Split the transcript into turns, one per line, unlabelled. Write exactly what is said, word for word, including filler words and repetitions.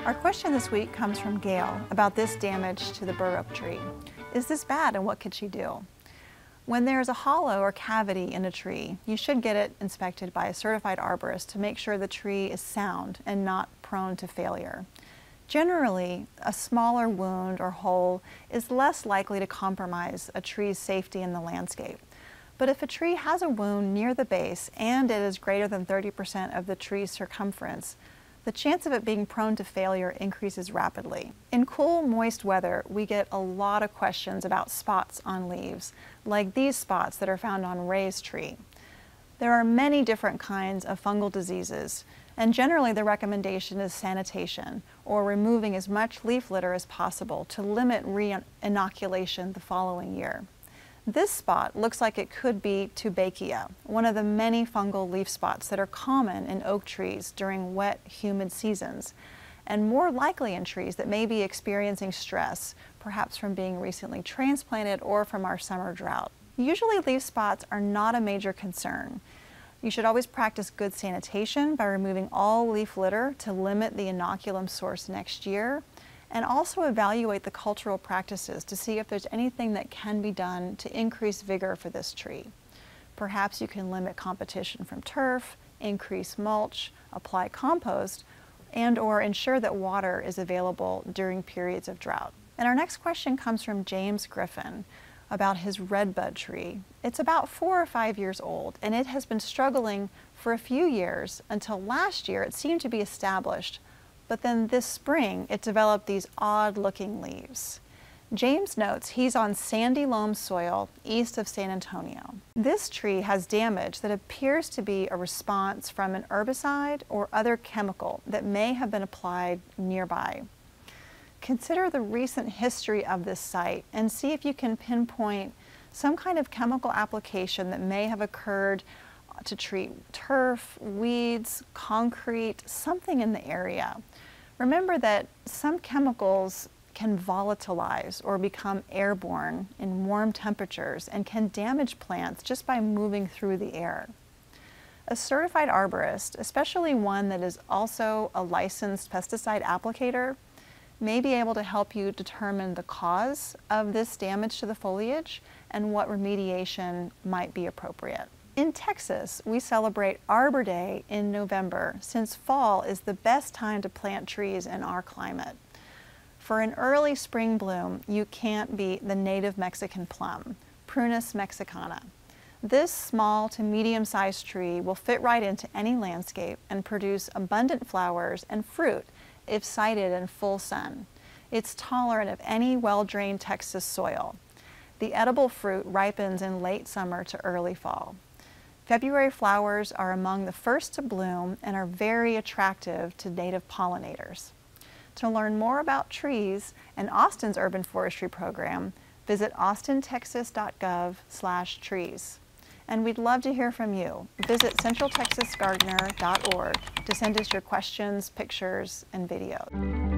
Our question this week comes from Gail about this damage to the bur oak tree. Is this bad and what could she do? When there is a hollow or cavity in a tree, you should get it inspected by a certified arborist to make sure the tree is sound and not prone to failure. Generally, a smaller wound or hole is less likely to compromise a tree's safety in the landscape. But if a tree has a wound near the base and it is greater than thirty percent of the tree's circumference, the chance of it being prone to failure increases rapidly. In cool, moist weather, we get a lot of questions about spots on leaves, like these spots that are found on Ray's tree. There are many different kinds of fungal diseases, and generally the recommendation is sanitation, or removing as much leaf litter as possible to limit re-inoculation the following year. This spot looks like it could be Tuberculosis, one of the many fungal leaf spots that are common in oak trees during wet, humid seasons, and more likely in trees that may be experiencing stress, perhaps from being recently transplanted or from our summer drought. Usually leaf spots are not a major concern. You should always practice good sanitation by removing all leaf litter to limit the inoculum source next year, and also evaluate the cultural practices to see if there's anything that can be done to increase vigor for this tree. Perhaps you can limit competition from turf, increase mulch, apply compost, and or ensure that water is available during periods of drought. And our next question comes from James Griffin about his redbud tree. It's about four or five years old, and it has been struggling for a few years until last year it seemed to be established. But then this spring, it developed these odd-looking leaves. James notes he's on sandy loam soil east of San Antonio. This tree has damage that appears to be a response from an herbicide or other chemical that may have been applied nearby. Consider the recent history of this site and see if you can pinpoint some kind of chemical application that may have occurred to treat turf, weeds, concrete, something in the area. Remember that some chemicals can volatilize or become airborne in warm temperatures and can damage plants just by moving through the air. A certified arborist, especially one that is also a licensed pesticide applicator, may be able to help you determine the cause of this damage to the foliage and what remediation might be appropriate. In Texas, we celebrate Arbor Day in November, since fall is the best time to plant trees in our climate. For an early spring bloom, you can't beat the native Mexican plum, Prunus mexicana. This small to medium-sized tree will fit right into any landscape and produce abundant flowers and fruit if sited in full sun. It's tolerant of any well-drained Texas soil. The edible fruit ripens in late summer to early fall. February flowers are among the first to bloom and are very attractive to native pollinators. To learn more about trees and Austin's urban forestry program, visit austin texas dot gov slash trees. And we'd love to hear from you. Visit central texas gardener dot org to send us your questions, pictures, and videos.